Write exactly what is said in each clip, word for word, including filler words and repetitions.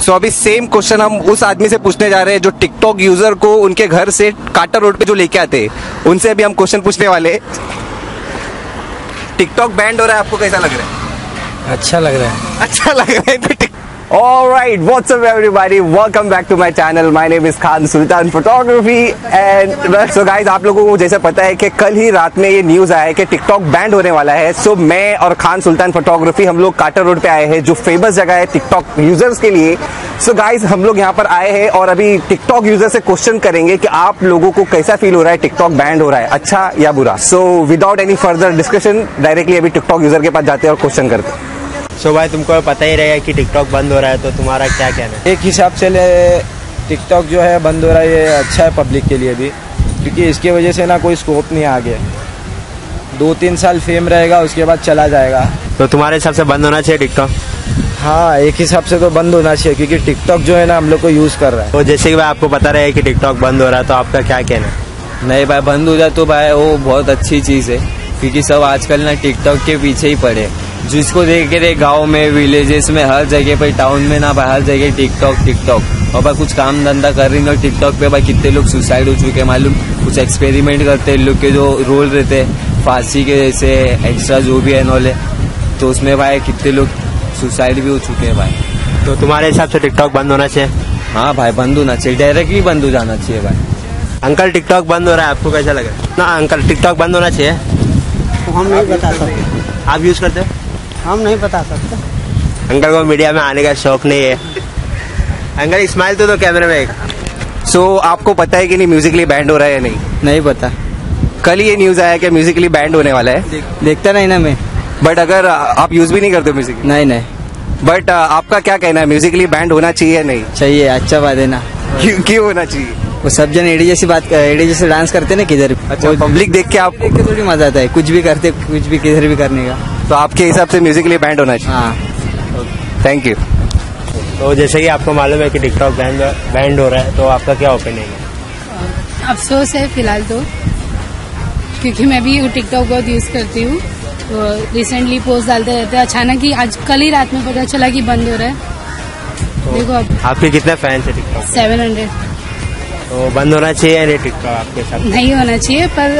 सो so, अभी same question हम उस आदमी से पूछने जा रहे हैं जो टिकटॉक यूजर को उनके घर से काटा रोड पे जो लेके आते हैं, उनसे अभी हम क्वेश्चन पूछने वाले। टिकटॉक बैंड हो रहा है, आपको कैसा लग रहा है? अच्छा लग रहा है। अच्छा लग रहा है तो Alright, what's up everybody? Welcome back to my channel. My name is Khan Sultan Photography and so guys, आप लोगों को जैसे पता है कि कल ही रात में ये न्यूज आया है कि टिकटॉक बैंड होने वाला है। सो so, मैं और खान सुल्तान फोटोग्राफी हम लोग काटा रोड पे आए हैं, जो फेमस जगह है टिकटॉक यूजर्स के लिए। सो so, गाइज हम लोग यहाँ पर आए हैं और अभी टिकटॉक यूजर से क्वेश्चन करेंगे कि आप लोगों को कैसा फील हो रहा है, टिकटॉक बैंड हो रहा है, अच्छा या बुरा। So without any further discussion directly अभी टिकटॉक यूजर के पास जाते हैं और क्वेश्चन करते हैं। सो so भाई, तुमको पता ही रहेगा कि टिकटॉक बंद हो रहा है, तो तुम्हारा क्या कहना है? एक हिसाब से टिकटॉक जो है बंद हो रहा है, ये अच्छा है पब्लिक के लिए भी, क्योंकि इसकी वजह से ना कोई स्कोप नहीं आ गया। दो तीन साल फेम रहेगा, उसके बाद चला जाएगा। तो तुम्हारे हिसाब से बंद होना चाहिए टिकटॉक? हाँ, एक हिसाब से तो बंद होना चाहिए, क्योंकि टिकटॉक जो है ना हम लोग को यूज़ कर रहा है। तो जैसे कि भाई आपको पता रहे कि टिकटॉक बंद हो रहा है, तो आपका क्या कहना है? नहीं भाई, बंद हो जाए तो भाई वो बहुत अच्छी चीज़ है, क्योंकि सब आजकल ना टिकटॉक के पीछे ही पड़े। जिसको देख के रहे गाँव में, विलेजेस में, हर जगह पर, टाउन में ना भाई, हर जगह टिकटॉक टिकटॉक। और भाई कुछ काम धंधा कर रही ना टिकटॉक पे, भाई कितने लोग सुसाइड हो चुके हैं मालूम। कुछ एक्सपेरिमेंट करते हैं लोग के जो रोल रहते हैं फांसी के जैसे एक्स्ट्रा जो भी है नॉलेज, तो उसमें भाई कितने लोग सुसाइड भी हो चुके हैं भाई। तो तुम्हारे हिसाब से टिकटॉक बंद होना चाहिए? हाँ भाई, बंद होना चाहिए, डायरेक्टली बंद हो जाना चाहिए भाई। अंकल, टिकटॉक बंद हो रहा है, आपको कैसा लग रहा है? ना अंकल, टिकटॉक बंद होना चाहिए? तो हम नहीं बता सकते। आप यूज करते हो? हम नहीं बता सकते। अंकल को मीडिया में आने का शौक नहीं है। अंकल स्माइल तो दो कैमरे में एक। सो so, आपको पता है कि नहीं म्यूजिकली बैंड हो रहा है या नहीं? नहीं पता। कल ये न्यूज आया कि म्यूजिकली बैंड होने वाला है। देख, देखता नहीं ना मैं। बट अगर आप यूज भी नहीं करते म्यूजिक? नहीं नहीं। बट आपका क्या कहना है, म्यूजिकली बैंड होना चाहिए या नहीं? चाहिए, अच्छा बात है ना। क्यों क्यों होना चाहिए? वो सब जन एडी जैसी बात, एडी जैसे डांस करते ना किधर। अच्छा, पब्लिक देख के आप देख के थोड़ी मजा आता है, कुछ भी करते, कुछ भी किधर भी करने का। तो आपके हिसाब से म्यूजिकली बैंड होना चाहिए? हाँ। Thank you. तो जैसे कि आपको मालूम है कि टिकटॉक बैंड बैंड हो रहा है, तो आपका क्या ओपिनियन है? अफसोस है फिलहाल तो, क्योंकि मैं भी टिकटॉक बहुत यूज करती हूँ। तो रिसेंटली पोस्ट डालते रहते हैं, अचानक ही आज कल ही रात में पता चला कि बंद हो रहा है। तो देखो अब आपके कितने फैंस है टिकटॉक? Seven hundred. तो बंद होना चाहिए या नहीं टिकटॉक आपके साथ? नहीं होना चाहिए, पर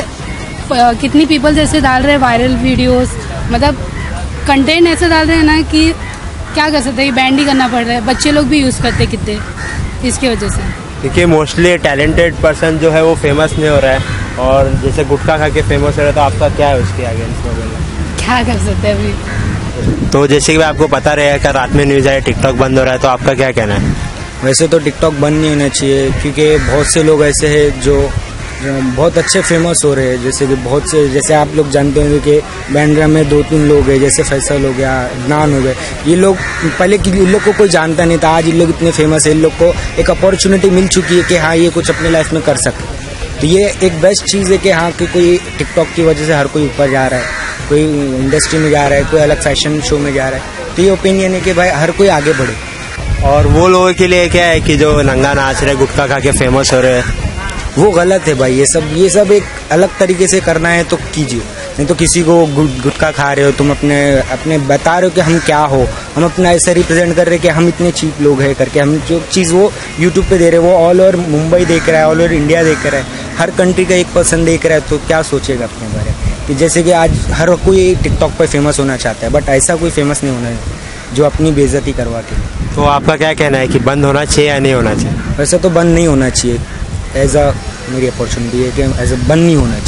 प- कितनी पीपल जैसे डाल रहे हैं वायरल वीडियोस, मतलब कंटेंट ऐसा डाल रहे हैं ना कि क्या कर सकते हैं, बैंड ही करना पड़ रहा है। बच्चे लोग भी यूज करते कितने, इसकी वजह से। देखिए, मोस्टली टैलेंटेड पर्सन जो है वो फेमस नहीं हो रहा है, और जैसे गुटखा खा के फेमस हो रहा है, तो आपका क्या है उसके अगेंस्ट में बोलना? क्या कर सकते हैं अभी। तो जैसे कि आपको पता रहेगा रात में न्यूज आया टिकटॉक बंद हो रहा है, तो आपका क्या कहना है? वैसे तो टिकटॉक बंद नहीं होना चाहिए, क्योंकि बहुत से लोग ऐसे हैं जो बहुत अच्छे फेमस हो रहे हैं। जैसे कि बहुत से, जैसे आप लोग जानते होंगे कि बैंड्रा में दो तीन लोग हैं, जैसे फैसल हो गया, अदनान हो गए। ये लोग पहले कि इन लोग को कोई जानता नहीं था, आज इन लोग इतने फेमस है, इन लोग को एक अपॉर्चुनिटी मिल चुकी है कि हाँ ये कुछ अपने लाइफ में कर सकते। तो ये एक बेस्ट चीज़ है कि हाँ कि कोई टिकटॉक की वजह से हर कोई ऊपर जा रहा है, कोई इंडस्ट्री में जा रहा है, कोई अलग फैशन शो में जा रहा है। तो ये ओपिनियन है कि भाई हर कोई आगे बढ़े। और वो लोगों के लिए क्या है कि जो नंगा नाच रहे, गुटखा खा के फेमस हो रहे हैं, वो गलत है भाई। ये सब ये सब एक अलग तरीके से करना है तो कीजिए, नहीं तो किसी को गुटखा खा रहे हो तुम, अपने अपने बता रहे हो कि हम क्या हो, हम अपना ऐसा रिप्रेजेंट कर रहे हैं कि हम इतने चीप लोग हैं करके। हम जो चीज़ वो यूट्यूब पे दे रहे हैं, वो ऑल ओवर मुंबई देख रहा है, ऑल ओवर इंडिया देख रहा है, हर कंट्री का एक पर्सन देख रहा है। तो क्या सोचेगा अपने बारे में कि जैसे कि आज हर कोई टिकटॉक पर फेमस होना चाहता है, बट ऐसा कोई फेमस नहीं होना है जो अपनी बेइज्जती करवा के। तो आपका क्या कहना है कि बंद होना चाहिए या नहीं होना चाहिए? वैसे तो बंद नहीं होना चाहिए, एज अ मेरी अपॉर्चुनिटी है कि एज अ बंद नहीं होना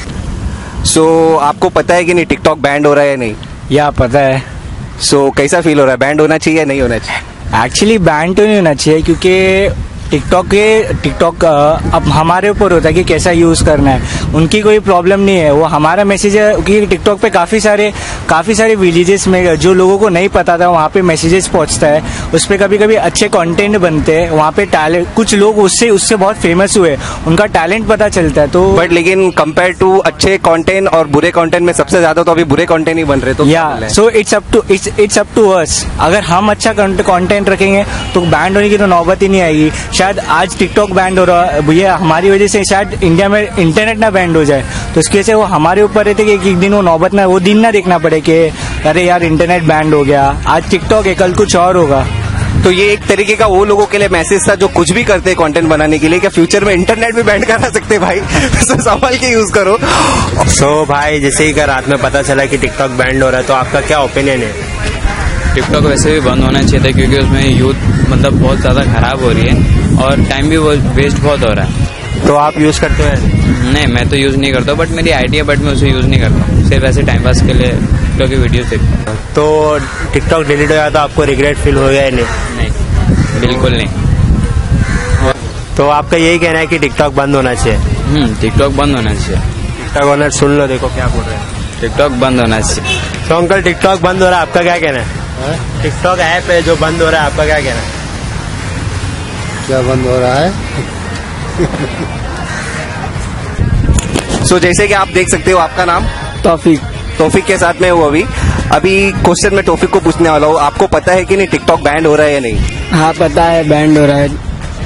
चाहिए। सो so, आपको पता है कि नहीं टिकटॉक बैंड हो रहा है या नहीं? या पता है। सो so, कैसा फील हो रहा है, बैंड होना चाहिए या नहीं होना चाहिए? एक्चुअली बैन तो नहीं होना चाहिए, क्योंकि टिकटॉक के टिकटॉक अब हमारे ऊपर होता है कि कैसा यूज़ करना है। उनकी कोई प्रॉब्लम नहीं है, वो हमारा मैसेज है। क्योंकि टिकटॉक पे काफ़ी सारे काफ़ी सारे विलेजेस में जो लोगों को नहीं पता था, वहाँ पे मैसेजेस पहुँचता है, उस पर कभी कभी अच्छे कंटेंट बनते हैं। वहाँ पे टैलेंट, कुछ लोग उससे उससे बहुत फेमस हुए, उनका टैलेंट पता चलता है। तो बट लेकिन कंपेयर टू अच्छे कंटेंट और बुरे कंटेंट में सबसे ज्यादा तो अभी बुरे कंटेंट ही बन रहे। तो या so it's up to it's it's up to us. अगर हम अच्छा कंटेंट रखेंगे तो बैंड होने की तो नौबत ही नहीं आएगी। शायद आज टिकटॉक बैंड हो रहा है, भैया हमारी वजह से शायद इंडिया में इंटरनेट ना बैंड हो जाए, तो इसकी वजह से वो हमारे ऊपर रहते कि एक दिन वो नौबत ना, वो दिन ना देखना पड़े कि अरे यार इंटरनेट बैंड हो गया, आज टिकटॉक है कल कुछ और होगा। तो ये एक तरीके का वो लोगों के लिए मैसेज था जो कुछ भी करते हैं कंटेंट बनाने के लिए, क्या फ्यूचर में इंटरनेट भी बैंड करा सकते भाई। तो संभाल के यूज करो। सो so, भाई जैसे ही का रात में पता चला कि टिकटॉक बैंड हो रहा है, तो आपका क्या ओपिनियन है? टिकटॉक वैसे भी बंद होना चाहिए था, क्योंकि उसमें यूथ मतलब बहुत ज़्यादा खराब हो रही है और टाइम भी वेस्ट बहुत हो रहा है। तो आप यूज करते हैं? नहीं, मैं तो यूज़ नहीं करता, बट मेरी आईडी है, बट मैं उसे यूज़ नहीं करता, सिर्फ ऐसे टाइम पास के लिए टिकटॉक की वीडियोस देखता हूँ। तो टिकटॉक डिलीट हो गया तो आपको रिग्रेट फील हो गया या नहीं? नहीं, बिल्कुल नहीं। तो आपका यही कहना है कि टिकटॉक बंद होना चाहिए? हम्म टिकटॉक बंद होना चाहिए। टिकटॉक ओनर सुन लो, देखो क्या बोल रहे हैं। टिकटॉक बंद होना चाहिए। तो अंकल टिकटॉक बंद हो रहा है, आपका क्या कहना है? टिकटॉक ऐप है जो बंद हो रहा है, आपका क्या कहना है? क्या बंद हो रहा है? सो so, जैसे कि आप देख सकते हो, आपका नाम तौफीक। तौफीक के साथ में हूँ अभी अभी क्वेश्चन में टॉपिक को पूछने वाला हूँ। आपको पता है कि नहीं टिकटॉक बैंड हो रहा है या नहीं? हाँ पता है, बैंड हो रहा है।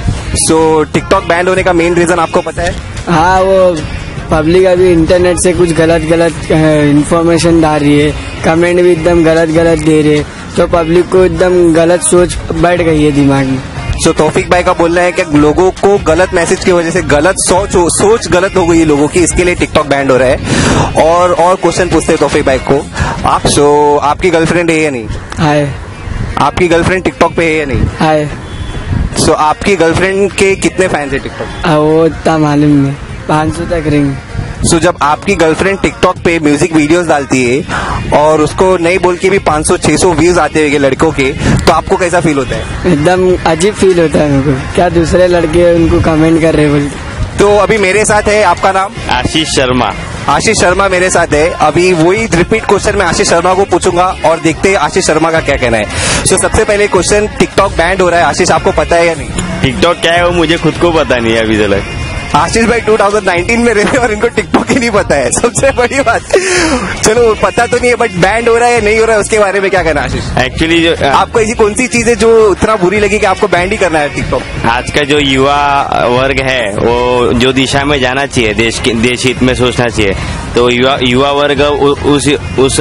सो टिकटॉक बैंड होने का मेन रीजन आपको पता है? हाँ, वो पब्लिक अभी इंटरनेट से कुछ गलत गलत इंफॉर्मेशन डाल रही है, कमेंट भी एकदम गलत गलत दे रहे, तो पब्लिक को एकदम गलत सोच बैठ गई है दिमाग में। सो so, तौफीक भाई का बोलना है कि लोगों को गलत मैसेज की वजह से गलत सोच सोच गलत हो गई है लोगों की, इसके लिए टिकटॉक बैंड हो रहा है। और और क्वेश्चन पूछते हैं तौफीक भाई को, आप सो so, आपकी गर्लफ्रेंड है या नहीं? हाय। आपकी गर्लफ्रेंड टिकटॉक पे है या नहीं? हाय। सो so, आपकी गर्लफ्रेंड के कितने फैंस है टिकटॉक? वो इतना मालूम नहीं, पाँच सौ तक रिंग। सो so, जब आपकी गर्लफ्रेंड टिकटॉक पे म्यूजिक वीडियोस डालती है और उसको नहीं बोल के भी पाँच सौ छह सौ व्यूज आते हैं लड़कों के, तो आपको कैसा फील होता है? एकदम अजीब फील होता है मेरे को, क्या दूसरे लड़के उनको कमेंट कर रहे बोलते। तो अभी मेरे साथ है, आपका नाम? आशीष शर्मा। आशीष शर्मा मेरे साथ है। अभी वही रिपीट क्वेश्चन मैं आशीष शर्मा को पूछूंगा और देखते हैं आशीष शर्मा का क्या कहना है। सो so, सबसे पहले क्वेश्चन, टिकटॉक बैंड हो रहा है, आशीष आपको पता है या नहीं? टिकटॉक क्या है वो मुझे खुद को पता नहीं है अभी तक। आशीष भाई दो हज़ार उन्नीस में रहते और इनको टिकटॉक ही नहीं पता है, सबसे बड़ी बात। चलो पता तो नहीं है, बट बैंड हो रहा है या नहीं हो रहा है उसके बारे में क्या कहना आशीष? एक्चुअली जो आपको ऐसी कौन सी चीज है जो इतना बुरी लगी कि आपको बैंड ही करना है टिकटॉक? आज का जो युवा वर्ग है वो जो दिशा में जाना चाहिए, देश देश हित में सोचना चाहिए, तो युवा युवा वर्ग उस उस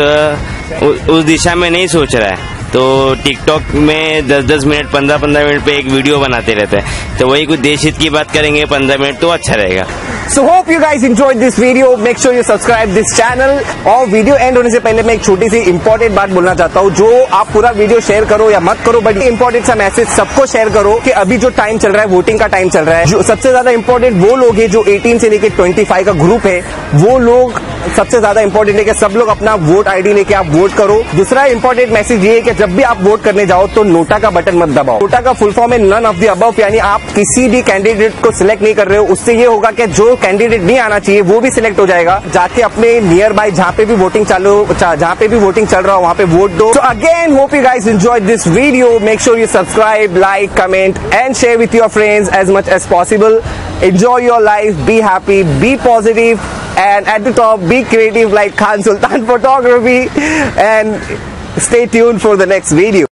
उस दिशा में नहीं सोच रहा है। तो टिकटॉक में दस दस मिनट पंद्रह पंद्रह मिनट पे एक वीडियो बनाते रहते हैं, तो वही कुछ देश हित की बात करेंगे पंद्रह मिनट तो अच्छा रहेगा। So hope you guys enjoyed this video. Make sure you subscribe this channel. और वीडियो एंड होने से पहले मैं एक छोटी सी इंपॉर्टेंट बात बोलना चाहता हूँ, जो आप पूरा वीडियो शेयर करो या मत करो, बट इंपॉर्टेंट सा मैसेज सबको शेयर करो कि अभी जो टाइम चल रहा है, वोटिंग का टाइम चल रहा है, जो सबसे ज्यादा इंपॉर्टेंट वो लोग हैं जो अठारह से लेकर पच्चीस का ग्रुप है, वो लोग सबसे ज्यादा इंपॉर्टेंट है कि सब लोग अपना वोट आईडी लेके आप वोट करो। दूसरा इंपॉर्टेंट मैसेज ये है कि जब भी आप वोट करने जाओ तो नोटा का बटन मत दबाओ। नोटा का फुल फॉर्म है नन ऑफ द अबव, यानी आप किसी भी कैंडिडेट को सिलेक्ट नहीं कर रहे हो। उससे ये होगा कि जो कैंडिडेट नहीं आना चाहिए वो भी सिलेक्ट हो जाएगा। जाके अपने नियर बाय जहां पे भी वोटिंग चालू जहां पे भी वोटिंग चल रहा हो वहां पे वोट दो। So again hope you guys enjoyed this video. Make sure you subscribe, like, comment and share with your friends as much as possible. Enjoy your life, be happy, be positive, and at the top, be creative like Khan Sultan Photography, and stay tuned for the next video.